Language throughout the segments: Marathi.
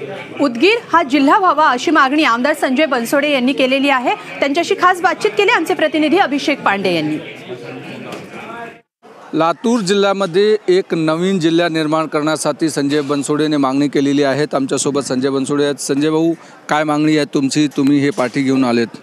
उदगीर हा जिल्हा व्हावा अशी मागणी आमदार संजय बनसोडे यांनी केलेली आहे। त्यांच्याशी खास बातचीत केली आमचे प्रतिनिधी अभिषेक पांडे यांनी। लातूर जिल्ह्यामध्ये एक नवीन जिल्हा निर्माण करण्यासाठी संजय बनसोडेने मागणी केलेली आहे। आमच्यासोबत संजय बनसोडे आहेत। संजय भाऊ, काय मागणी आहे तुमची? तुम्ही हे पाठी घेऊन आलेत।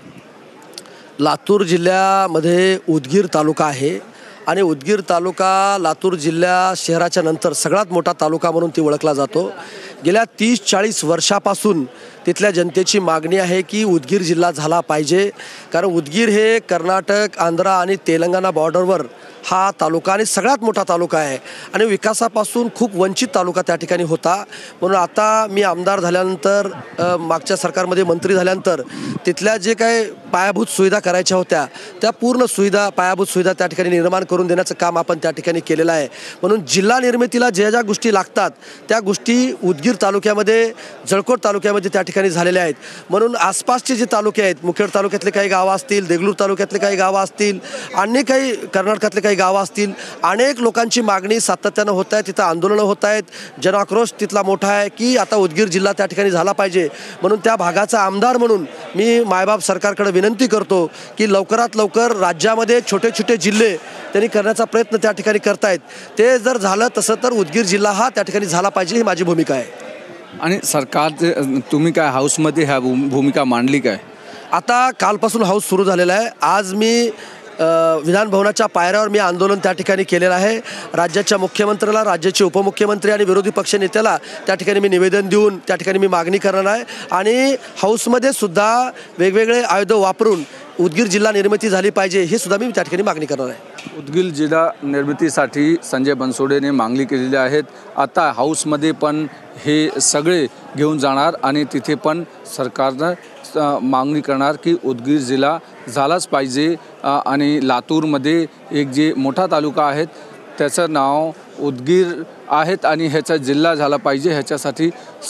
लातूर जिल्ह्यामध्ये उदगीर तालुका आहे आणि उदगीर तालुका लातूर जिल्हा शहराच्या नंतर सगळ्यात मोठा तालुका म्हणून ती ओळखला जातो। गेल्या 30-40 वर्षापासून तिथल्या जनतेची मागणी आहे की उदगीर जिल्हा झाला पाहिजे, कारण उदगीर हे कर्नाटक, आंध्र आणि तेलंगणा बॉर्डरवर हा तालुका आणि सगळ्यात मोठा तालुका आहे आणि विकासापासून खूप वंचित तालुका त्या ठिकाणी होता। म्हणून आता मी आमदार झाल्यानंतर मागच्या सरकारमध्ये मंत्री झाल्यानंतर तिथल्या जे काही पायाभूत सुविधा करायच्या होत्या त्या पूर्ण सुविधा पायाभूत सुविधा त्या ठिकाणी निर्माण करून देण्याचं काम आपण त्या ठिकाणी केलेलं आहे। म्हणून जिल्हा निर्मितीला ज्या ज्या गोष्टी लागतात त्या गोष्टी उदगीर तालुक्यामध्ये, जळकोट तालुक्यामध्ये त्या ठिकाणी झालेल्या आहेत। म्हणून आसपासचे जे तालुके आहेत, मुखेड तालुक्यातले काही गावं असतील, देगलूर तालुक्यातले काही गावं असतील, अन्य काही कर्नाटकातले काही गावं असतील, अनेक लोकांची मागणी सातत्यानं होत आहे। तिथं आंदोलनं होत आहेत, जनआक्रोश तिथला मोठा आहे की आता उदगीर जिल्हा त्या ठिकाणी झाला पाहिजे। म्हणून त्या भागाचा आमदार म्हणून मी मायबाप सरकारकडे विनंती करतो की लवकरात लवकर राज्यामध्ये छोटे छोटे जिल्हे त्यांनी करण्याचा प्रयत्न त्या ठिकाणी करतायत। ते जर झालं तसं तर उदगीर जिल्हा हा त्या ठिकाणी झाला पाहिजे, ही माझी भूमिका आहे। आणि सरकारचे तुम्ही काय हाऊसमध्ये ह्या भूमिका मांडली काय? आता कालपासून हाऊस सुरू झालेला आहे। आज मी विधान भवनाच्या पायऱ्यावर मी आंदोलन त्या ठिकाणी केलेलं आहे। राज्याच्या मुख्यमंत्र्याला, राज्याचे उपमुख्यमंत्री आणि विरोधी पक्षनेत्याला त्या ठिकाणी मी निवेदन देऊन त्या ठिकाणी मी मागणी करणार आहे आणि हाऊसमध्ये सुद्धा वेगवेगळे आयुध वापरून उदगीर जिल्हा निर्मिती झाली पाहिजे, हे सुद्धा मी त्या ठिकाणी मागणी करणार आहे। उदगीर जिल्हा निर्मितीसाठी संजय बनसोडेने मागणी केलेली आहेत। आता हाऊसमध्ये पण हे सगळे घेऊन जाणार आणि तिथे पण सरकारनं मागणी करणार की उदगीर जिल्हा झालाच पाहिजे। आणि लातूरमध्ये एक जे मोठा तालुका आहे त्याचं नाव उदगीर आहेत आणि ह्याचा जिल्हा झाला पाहिजे, ह्याच्यासाठी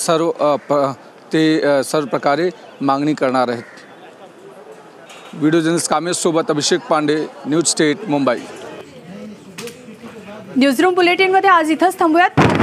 सर्व प्रकारे मागणी करणार आहेत। व्हिडिओ जर्नलिस्ट कामेशसोबत Abhishek Pande, news state, Mumbai. Newsroom बुलेटिनमध्ये आज इथंच थांबूयात।